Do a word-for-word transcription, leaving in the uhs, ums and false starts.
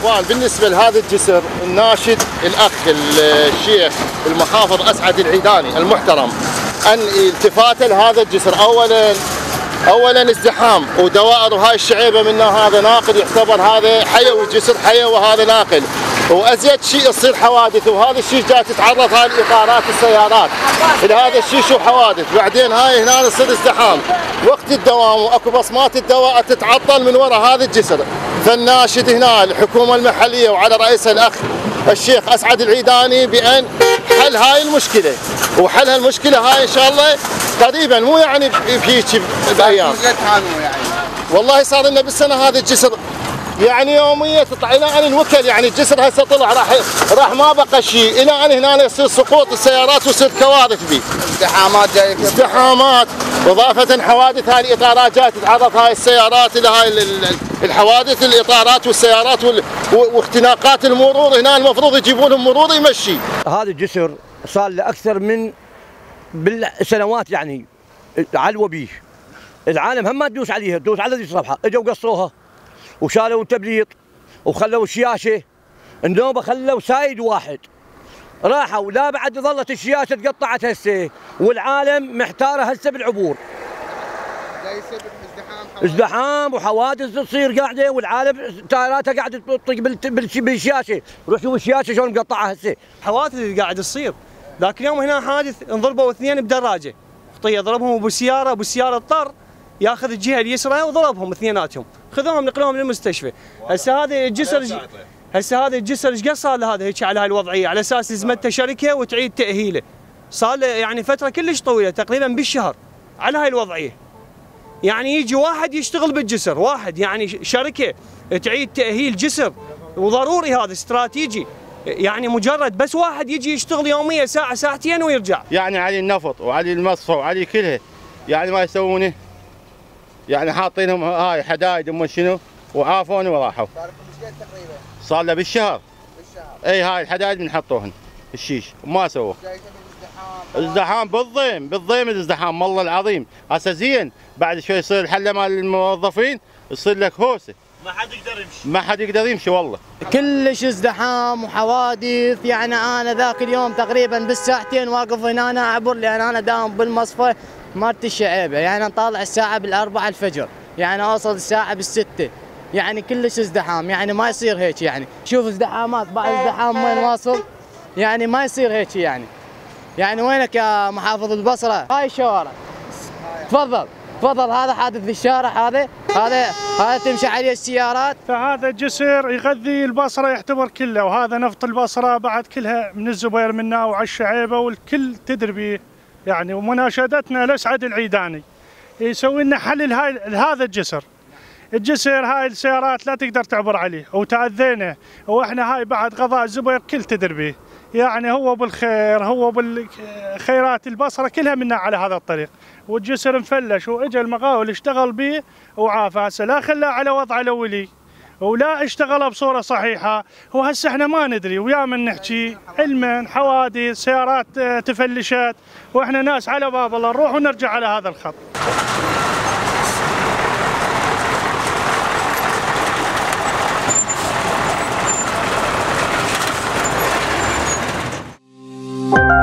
اخوان بالنسبه لهذا الجسر الناشد الاخ الشيخ المحافظ اسعد العيداني المحترم ان التفاته لهذا الجسر. اولا اولا ازدحام ودوائر وهاي الشعيبه منها هذا ناقل يعتبر هذا حيوي، جسر حيوي وهذا ناقل، وازيد شيء يصير حوادث، وهذا الشيء جاي تتعرض هاي الاطارات السيارات الى هذا الشيء شو حوادث. بعدين هاي هنا يصير ازدحام وقت الدوام واكو بصمات الدواء تتعطل من وراء هذا الجسر. فالناشد هنا الحكومه المحليه وعلى رئيسها الاخ الشيخ اسعد العيداني بان حل هاي المشكله، وحل هالمشكله هاي ان شاء الله قريبا، مو يعني بهيك بايام. والله صار لنا بالسنه هذا الجسر يعني يوميا تطلع الى ان الوكل، يعني الجسر هسه طلع راح راح ما بقى شيء الى ان هنا يصير سقوط السيارات ويصير كوارث به. ازدحامات جايه ازدحامات، واضافه حوادث هاي الاطارات جايه تتعرض هاي السيارات الى هاي الحوادث الاطارات والسيارات واختناقات المرور. هنا المفروض يجيبون لهم مرور يمشي. هذا الجسر صار له اكثر من بالسنوات يعني علوه بيه. العالم هم ما تدوس عليها، تدوس على ذي الصفحه، اجوا قصوها وشالوا التبليط وخلوا الشياشه، النوبه خلوا سايد واحد، راحوا لا بعد ظلت الشياشه تقطعت هسه، والعالم محتاره هسه بالعبور. ازدحام وحوادث تصير قاعده، والعالم تايراته قاعده تطق بالشاشه، روح شوف الشاشه شلون مقطعه هسه. حوادث اللي قاعد تصير، ذاك اليوم هنا حادث انضربوا اثنين بدراجه، خطيه ضربهم بالسياره، بالسياره اضطر ياخذ الجهه اليسرى وضربهم اثنيناتهم، خذوهم نقلوهم للمستشفى. هسه هذا الجسر هسه هذا الجسر ايش قد صار له هذا هيك على هاي الوضعيه، على اساس لزمته شركه وتعيد تاهيله. صار له يعني فتره كلش طويله تقريبا بالشهر على هاي الوضعيه. يعني يجي واحد يشتغل بالجسر، واحد يعني شركه تعيد تاهيل جسر، وضروري هذا استراتيجي. يعني مجرد بس واحد يجي يشتغل يوميا ساعه ساعتين ويرجع. يعني علي النفط وعلي المصفى وعلي كلها يعني ما يسوونه، يعني حاطينهم هاي حدايد وما شنو وعافوني وراحوا. صار لكم ايش قد تقريبا؟ صار له بالشهر. بالشهر. اي هاي الحدايد بنحطوهن الشيش وما سووا. ازدحام بالضيم، بالضيم الازدحام والله العظيم. هسه زين بعد شوي يصير الحله مال الموظفين يصير لك هوسه. ما حد يقدر يمشي. ما حد يقدر يمشي والله. كلش ازدحام وحوادث، يعني انا ذاك اليوم تقريبا بالساعتين واقف هنا أنا اعبر، لان انا داوم بالمصفى مالت الشعيبه، يعني نطالع الساعه بالاربعه الفجر، يعني اوصل الساعه بالسته، يعني كلش ازدحام، يعني ما يصير هيك. يعني شوف ازدحامات بعد ازدحام وين واصل، يعني ما يصير هيك. يعني يعني وينك يا محافظ البصره؟ هاي الشوارع. تفضل تفضل، هذا حادث الشارع، هذا هذا هذا تمشي عليه السيارات. فهذا جسر يغذي البصره يعتبر كله، وهذا نفط البصره بعد كلها من الزبير منا وعلى الشعيبه والكل تدري بيه. يعني ومناشدتنا لاسعد العيداني يسوي لنا حل لهاي لهذا الجسر. الجسر هاي السيارات لا تقدر تعبر عليه وتأذينا، واحنا هاي بعد قضاء الزبير كل تدري بيه. يعني هو بالخير، هو بالخيرات البصره كلها منا على هذا الطريق، والجسر مفلش واجى المقاول اشتغل به وعافى. هسه لا خلاه على وضعه الاولي ولا اشتغل بصوره صحيحه، وهسه احنا ما ندري ويا من نحكي علما حوادث سيارات تفلشت، واحنا ناس على باب الله نروح ونرجع على هذا الخط.